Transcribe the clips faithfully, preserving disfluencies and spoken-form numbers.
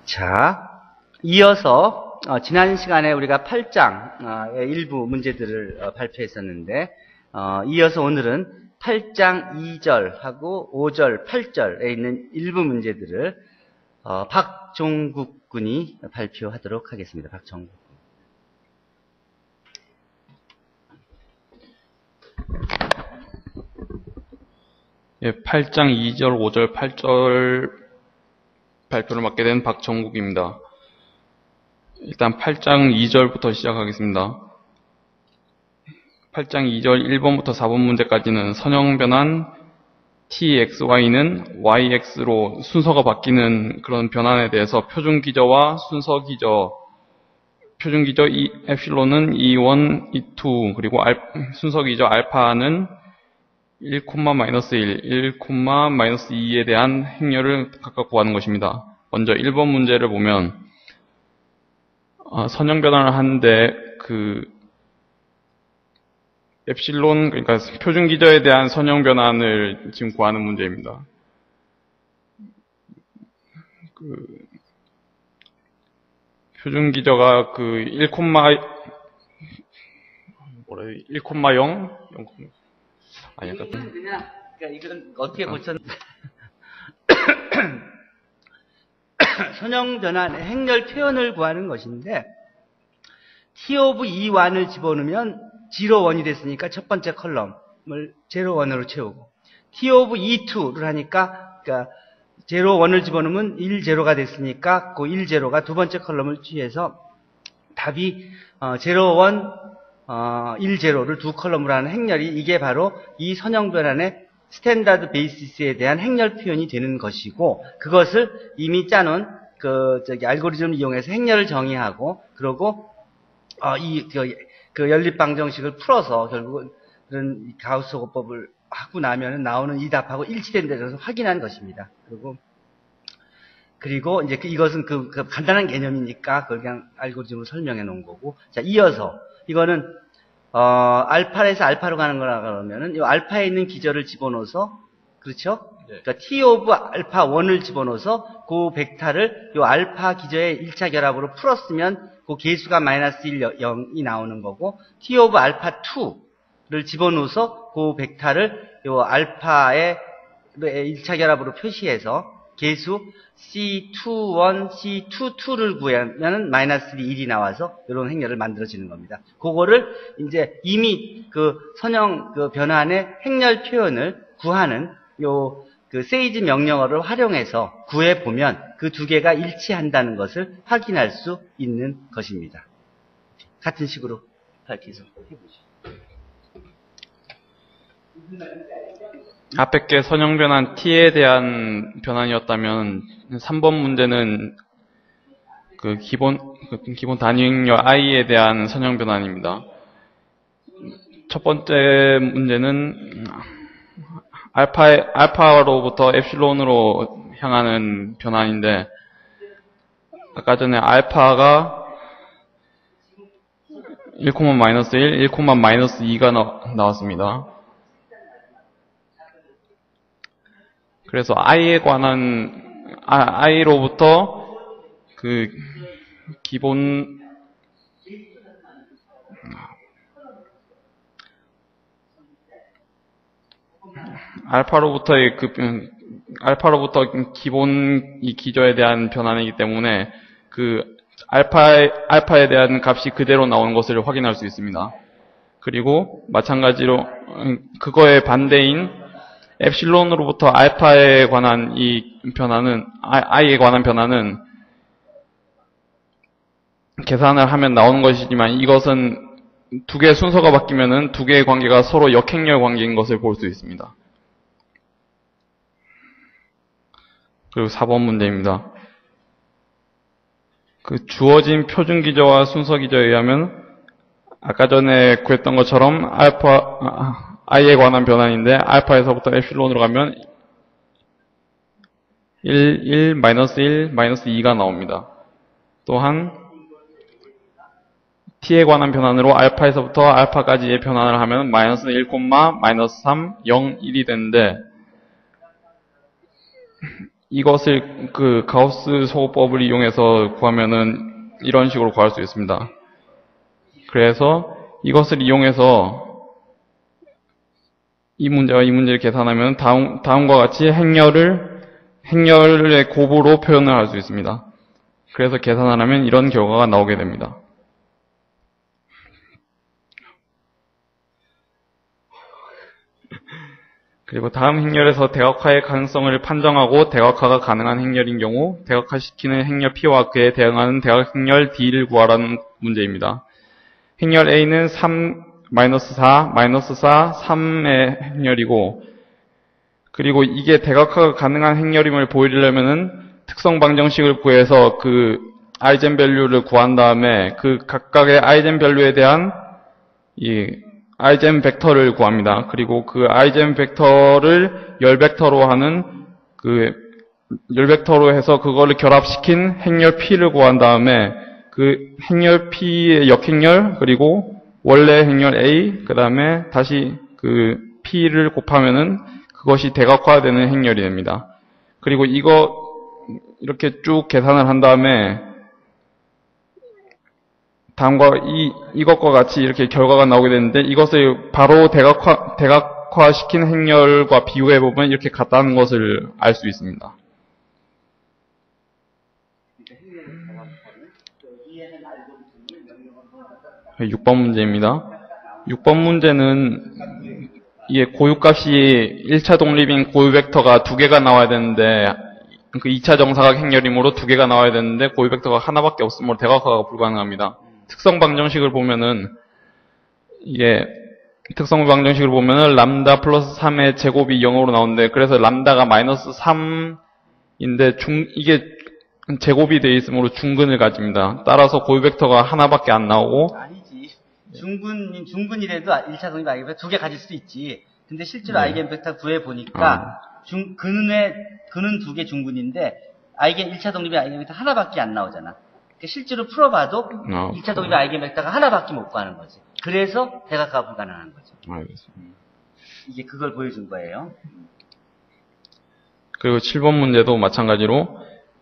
자, 이어서 어, 지난 시간에 우리가 팔 장의 일부 문제들을 어, 발표했었는데 어, 이어서 오늘은 팔 장 이 절하고 오 절, 팔 절에 있는 일부 문제들을 어, 박종국 군이 발표하도록 하겠습니다. 박종국 군. 예, 팔 장 이 절, 오 절, 팔 절 발표를 맡게 된 박정국입니다. 일단 팔 장 이 절부터 시작하겠습니다. 팔 장 이 절 일 번부터 사 번 문제까지는 선형변환 txy는 yx로 순서가 바뀌는 그런 변환에 대해서 표준기저와 순서기저, 표준기저 이, 엡실론은 이 일, 이 이, 그리고 알, 순서기저 알파는 일, 마이너스 일, 일, 마이너스 이에 대한 행렬을 각각 구하는 것입니다. 먼저 일 번 문제를 보면 어, 선형변환을 하는데 그 엡실론, 그러니까 표준기저에 대한 선형변환을 지금 구하는 문제입니다. 그 표준기저가 그 일, 뭐래, 일, 영, 영, 아니, 이건 그냥, 그러니까 이건 어떻게 고쳤나. 선형변환의 행렬 표현을 구하는 것인데, T of 이 일을 집어넣으면 영, 일이 됐으니까 첫 번째 컬럼을 영, 일으로 채우고, T of 이, 이를 하니까, 그러니까 영, 일을 집어넣으면 일, 영가 됐으니까 그 일, 영가 두 번째 컬럼을 취해서 답이 어, 영, 일, 어, 일, 영를 두 컬럼으로 하는 행렬이 이게 바로 이 선형변환의 스탠다드 베이시스에 대한 행렬 표현이 되는 것이고, 그것을 이미 짜놓은 그 저기 알고리즘을 이용해서 행렬을 정의하고, 그러고 어, 이 그, 그 연립방정식을 풀어서 결국은 그런 가우스호법을 하고 나면은 나오는 이 답하고 일치된다는 것을 확인한 것입니다. 그리고 그리고 이제 이것은 그, 그 간단한 개념이니까 그걸 그냥 알고리즘으로 설명해 놓은 거고, 자 이어서 이거는 어, 알파에서 알파로 가는 거라 그러면은 이 알파에 있는 기저를 집어넣어서, 그렇죠? 네. 그러니까 T 오브 알파 일을 집어넣어서 그 벡터를 이 알파 기저의 일 차 결합으로 풀었으면 그 계수가 마이너스 일, 영이 나오는 거고, T 오브 알파 이를 집어넣어서 그 벡터를 이 알파의 일 차 결합으로 표시해서 계수 씨 투 일, 씨 투 이를 구하면 마이너스 일이 나와서 이런 행렬을 만들어지는 겁니다. 그거를 이제 이미 그 선형 그 변환의 행렬 표현을 구하는 요 그 세이지 명령어를 활용해서 구해 보면 그 두 개가 일치한다는 것을 확인할 수 있는 것입니다. 같은 식으로 밝혀서 해보죠. 앞에 게 선형변환 t에 대한 변환이었다면 삼 번 문제는 그 기본 그 기본 단위행렬 i에 대한 선형변환입니다. 첫 번째 문제는 알파의 알파로부터 엡실론으로 향하는 변환인데, 아까 전에 알파가 일, 마이너스 일, 일, 마이너스 이가 나, 나왔습니다. 그래서 i에 관한 아, i로부터 그 기본 알파로부터의 그 알파로부터 기본 이 기저에 대한 변환이기 때문에 그 알파에 알파에 대한 값이 그대로 나오는 것을 확인할 수 있습니다. 그리고 마찬가지로 그거의 반대인 엡실론으로부터 알파에 관한 이 변화는, i에 관한 변화는 계산을 하면 나오는 것이지만, 이것은 두 개의 순서가 바뀌면은 두 개의 관계가 서로 역행렬 관계인 것을 볼 수 있습니다. 그리고 사 번 문제입니다. 그 주어진 표준기저와 순서기저에 의하면 아까 전에 구했던 것처럼 알파, i에 관한 변환인데, 알파에서부터 엡실론으로 가면 일, 일, 마이너스 일, 마이너스 이가 나옵니다. 또한 t에 관한 변환으로 알파에서부터 알파까지의 변환을 하면 마이너스 일, 마이너스 삼, 영, 일이 되는데, 이것을 그 가우스 소법을 이용해서 구하면은 이런 식으로 구할 수 있습니다. 그래서 이것을 이용해서 이 문제와 이 문제를 계산하면 다음, 다음과 같이 행렬을 행렬의 곱으로 표현을 할 수 있습니다. 그래서 계산을 하면 이런 결과가 나오게 됩니다. 그리고 다음 행렬에서 대각화의 가능성을 판정하고 대각화가 가능한 행렬인 경우 대각화시키는 행렬 P와 그에 대응하는 대각 행렬 D를 구하라는 문제입니다. 행렬 A는 삼, 마이너스 사, 마이너스 사, 삼의 행렬이고, 그리고 이게 대각화가 가능한 행렬임을 보이려면은 특성 방정식을 구해서 그 아이젠 밸류를 구한 다음에 그 각각의 아이젠 밸류에 대한 이 아이젠 벡터를 구합니다. 그리고 그 아이젠 벡터를 열 벡터로 하는 그 열 벡터로 해서 그거를 결합시킨 행렬 P를 구한 다음에 그 행렬 P의 역행렬 그리고 원래 행렬 A 그 다음에 다시 그 P를 곱하면은 그것이 대각화되는 행렬이 됩니다. 그리고 이거 이렇게 쭉 계산을 한 다음에 다음과 이, 이것과 같이 이렇게 결과가 나오게 되는데 이것을 바로 대각화, 대각화시킨 행렬과 비교해보면 이렇게 같다는 것을 알 수 있습니다. 육 번 문제입니다. 육 번 문제는 이게 고유값이 일 차 독립인 고유 벡터가 두 개가 나와야 되는데 그 이 차 정사각 행렬이므로 두 개가 나와야 되는데 고유 벡터가 하나밖에 없으므로 대각화가 불가능합니다. 특성 방정식을 보면은 이게 특성 방정식을 보면은 람다 플러스 삼의 제곱이 영으로 나오는데 그래서 람다가 마이너스 삼인데 중 이게 제곱이 되어 있으므로 중근을 가집니다. 따라서 고유 벡터가 하나밖에 안 나오고 아니지. 중근 중근이라도 일 차 독립 아이겐 벡터 두 개 가질 수도 있지. 근데 실제로 네. 아이겐 벡터 구해 보니까 아. 중 근의 근은 두 개 중근인데 아이겐 일 차 독립의 아이겐 벡터 하나밖에 안 나오잖아. 실제로 풀어봐도 아, 일 차 독립의 아이겐 벡터가 하나밖에 못 구하는 거지. 그래서 대각화가 불가능한 거죠. 알겠습니다. 이게 그걸 보여준 거예요. 그리고 칠 번 문제도 마찬가지로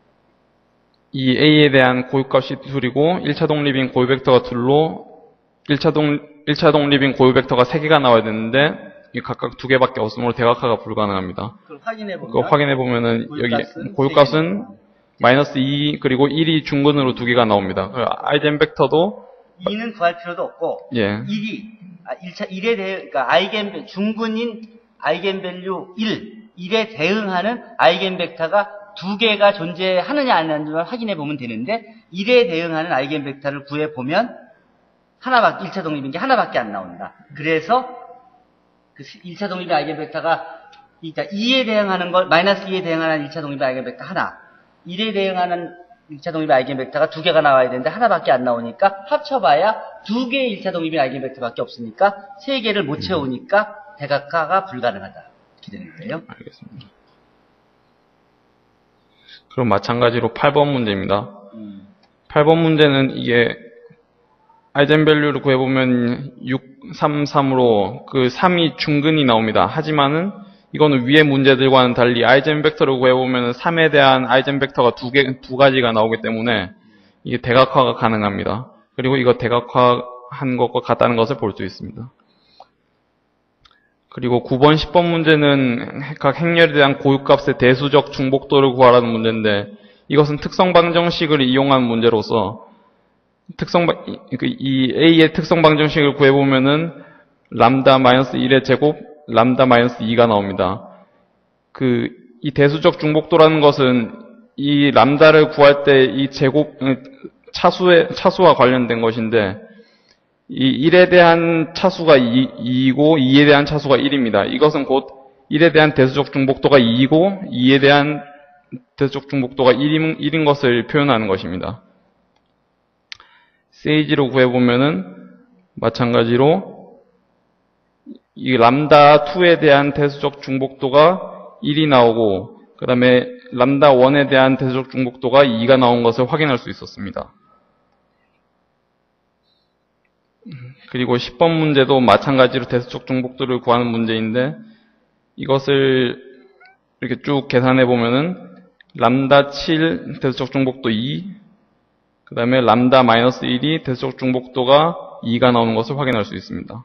이 A에 대한 고유값이 둘이고 일 차 독립인 고유 벡터가 둘로 일 차 독, 일 차 독립인 고유 벡터가 세 개가 나와야 되는데 각각 두 개밖에 없으므로 대각화가 불가능합니다. 그걸 확인해 보면 그거 확인해 보면은 여기 고유값은 마이너스 이 그리고 일이 중근으로 두 개가 나옵니다. 아이젠 벡터도 이는 구할 필요도 없고 예. 일이 아, 일 차 일에 대해 그러니까 아이겐 중근인 아이겐 밸류 일 일에 대응하는 아이겐 벡터가 두 개가 존재하느냐 안 하느냐를 확인해 보면 되는데 일에 대응하는 아이겐 벡터를 구해 보면 하나밖에 일 차 독립인 게 하나밖에 안 나온다. 그래서 그 일 차 독립의 아이겐 벡터가 그러니까 이에 대응하는 걸 마이너스 이에 대응하는 일 차 독립의 아이겐 벡터 하나 일에 대응하는 일 차 독립의 아이겐 벡터가 두 개가 나와야 되는데 하나밖에 안 나오니까 합쳐봐야 두 개의 일 차 독립의 아이겐 벡터밖에 없으니까 세 개를 못 채우니까 대각화가 불가능하다. 이렇게 되는 거예요. 알겠습니다. 그럼 마찬가지로 팔 번 문제입니다. 음. 팔 번 문제는 이게 아이젠 밸류를 구해보면 육, 삼, 삼으로 그 삼이 중근이 나옵니다. 하지만은 이거는 위의 문제들과는 달리 아이젠 벡터를 구해보면 삼에 대한 아이젠 벡터가 두 개, 두 가지가 나오기 때문에 이게 대각화가 가능합니다. 그리고 이거 대각화한 것과 같다는 것을 볼 수 있습니다. 그리고 구 번, 십 번 문제는 각 행렬에 대한 고유값의 대수적 중복도를 구하라는 문제인데 이것은 특성 방정식을 이용한 문제로서 특성, 이 A의 특성 방정식을 구해보면은 람다 마이너스 일의 제곱, 람다 마이너스 이가 나옵니다. 그, 이 대수적 중복도라는 것은 이 람다를 구할 때 이 제곱, 차수의, 차수와 관련된 것인데 이 일에 대한 차수가 이이고 이에 대한 차수가 일입니다. 이것은 곧 일에 대한 대수적 중복도가 이이고 이에 대한 대수적 중복도가 일인, 일인 것을 표현하는 것입니다. 세이지로 구해보면은 마찬가지로 이 람다 이에 대한 대수적 중복도가 일이 나오고 그 다음에 람다 일에 대한 대수적 중복도가 이가 나온 것을 확인할 수 있었습니다. 그리고 십 번 문제도 마찬가지로 대수적 중복도를 구하는 문제인데 이것을 이렇게 쭉 계산해 보면은 람다 칠 대수적 중복도 이, 그 다음에 람다 마이너스 일이 대수적 중복도가 이가 나오는 것을 확인할 수 있습니다.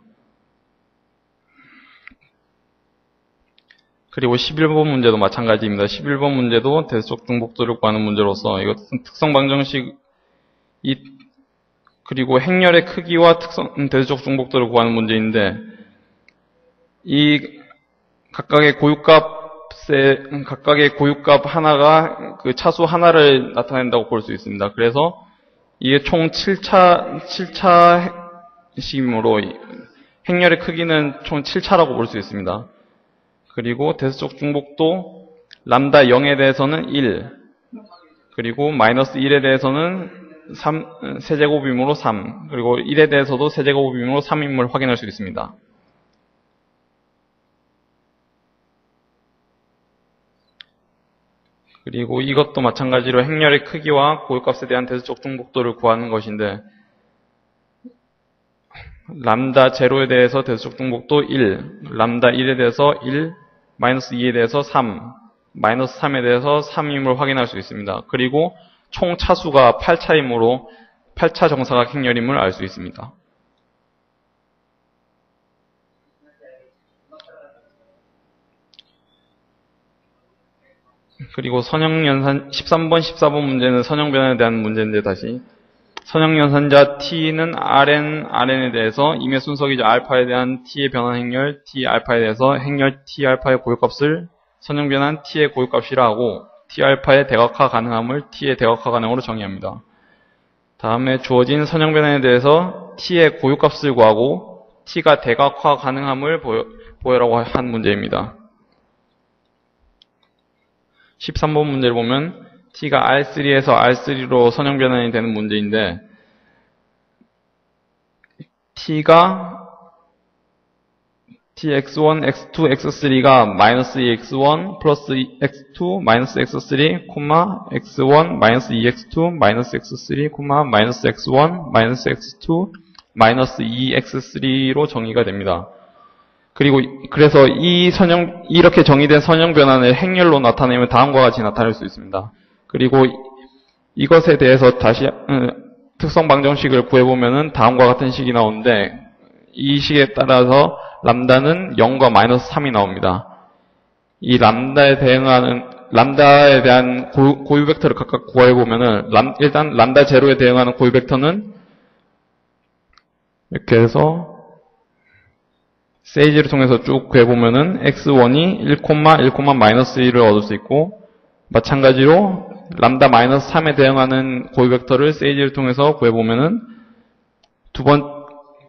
그리고 십일 번 문제도 마찬가지입니다. 십일 번 문제도 대수적 중복도를 구하는 문제로서 이것은 특성 방정식 이 그리고 행렬의 크기와 특성 대수적 중복도를 구하는 문제인데 이 각각의 고유값의 각각의 고유값 하나가 그 차수 하나를 나타낸다고 볼 수 있습니다. 그래서 이게 총 칠 차 칠 차식이므로 행렬의 크기는 총 칠 차라고 볼 수 있습니다. 그리고 대수적 중복도 람다 영에 대해서는 일, 그리고 마이너스 일에 대해서는 삼, 세제곱이므로 삼, 그리고 일에 대해서도 세제곱이므로 삼임을 확인할 수 있습니다. 그리고 이것도 마찬가지로 행렬의 크기와 고유값에 대한 대수적 중복도를 구하는 것인데 람다 제로에 대해서 대수적 중복도 일, 람다 일에 대해서 일, 마이너스 이에 대해서 삼, 마이너스 삼에 대해서 삼임을 확인할 수 있습니다. 그리고 총 차수가 팔 차이므로 팔 차 정사각 행렬임을 알 수 있습니다. 그리고 선형연산 십삼 번, 십사 번 문제는 선형변환에 대한 문제인데 다시 선형연산자 t는 rn, rn에 대해서 임의 순서기죠 알파에 대한 t의 변환 행렬 t 알파에 대해서 행렬 t 알파의 고유값을 선형변환 t의 고유값이라 하고 t 알파의 대각화 가능함을 t의 대각화 가능으로 정의합니다. 다음에 주어진 선형변환에 대해서 t의 고유값을 구하고 t가 대각화 가능함을 보여, 보여라고 한 문제입니다. 십삼 번 문제를 보면 t가 알 쓰리에서 알 쓰리로 선형 변환이 되는 문제인데 t가 tx1, x2, x3가 마이너스 이 엑스원 플러스 엑스투 마이너스 엑스쓰리, 콤마 엑스원 마이너스 이 엑스투 마이너스 엑스쓰리, 콤마 마이너스 엑스원 마이너스 엑스투 마이너스 이 엑스쓰리로 정의가 됩니다. 그리고 그래서 이 선형 이렇게 정의된 선형 변환을 행렬로 나타내면 다음과 같이 나타낼 수 있습니다. 그리고 이것에 대해서 다시 특성 방정식을 구해보면은 다음과 같은 식이 나오는데 이 식에 따라서 람다는 영과 마이너스 삼이 나옵니다. 이 람다에 대응하는 람다에 대한 고유, 고유 벡터를 각각 구해보면은 람, 일단 람다 제로에 대응하는 고유 벡터는 이렇게 해서 세이지를 통해서 쭉 구해보면은 엑스원이 일, 일, 마이너스 일을 얻을 수 있고 마찬가지로 람다 마이너스 삼에 대응하는 고유 벡터를 세이지를 통해서 구해보면은 두 번,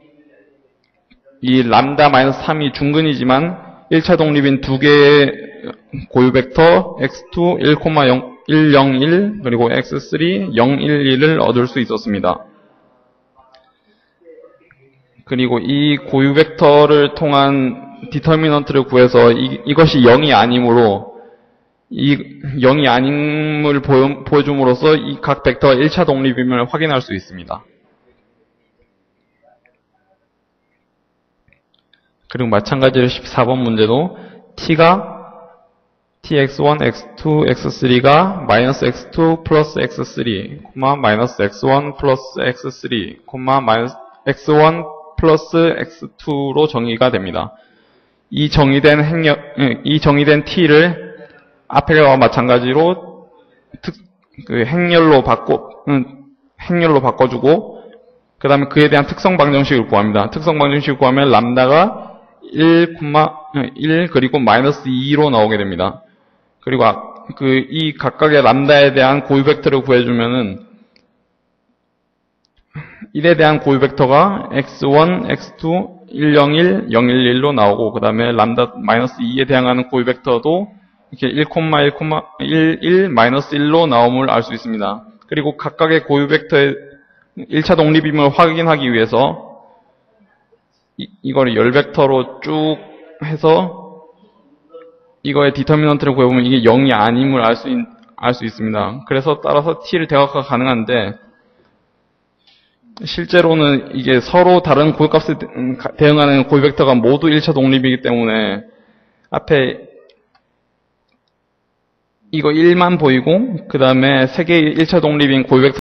이 람다 마이너스 삼이 중근이지만 일 차 독립인 두 개의 고유 벡터 엑스투 일, 영, 일, 영, 일 그리고 엑스쓰리 영, 일, 일을 얻을 수 있었습니다. 그리고 이 고유 벡터를 통한 디터미넌트를 구해서 이, 이것이 영이 아니므로 이 영이 아님을 보여, 보여줌으로써 이 각 벡터가 일 차 독립임을 확인할 수 있습니다. 그리고 마찬가지로 십사 번 문제도 t가 tx1, x2, 엑스쓰리가 마이너스 엑스투 플러스 엑스쓰리, 마이너스 엑스원 플러스 엑스쓰리, 마이너스 엑스원 플러스 엑스투로 정의가 됩니다. 이 정의된 행렬, 이 정의된 t를 앞에와 마찬가지로 특, 그 행렬로 바꿔, 음, 행렬로 바꿔주고, 그 다음에 그에 대한 특성 방정식을 구합니다. 특성 방정식을 구하면 람다가 일, 일 그리고 마이너스 이로 나오게 됩니다. 그리고 그 이 각각의 람다에 대한 고유 벡터를 구해주면은 일에 대한 고유 벡터가 엑스원, 엑스투, 일, 영, 일, 영, 일, 일로 나오고 그 다음에 람다 마이너스 이에 대항하는 고유 벡터도 이렇게 일, 일, 일, 일, 마이너스 일로 나옴을 알 수 있습니다. 그리고 각각의 고유 벡터의 일 차 독립임을 확인하기 위해서 이, 이거를 열 벡터로 쭉 해서 이거의 디터미넌트를 구해보면 이게 영이 아님을 알 수 알 수 있습니다. 그래서 따라서 t를 대각화 가능한데 실제로는 이게 서로 다른 고유값에 대응하는 고유 벡터가 모두 일 차 독립이기 때문에 앞에 이거 일만 보이고, 그 다음에 세계 일 차 독립인 고이백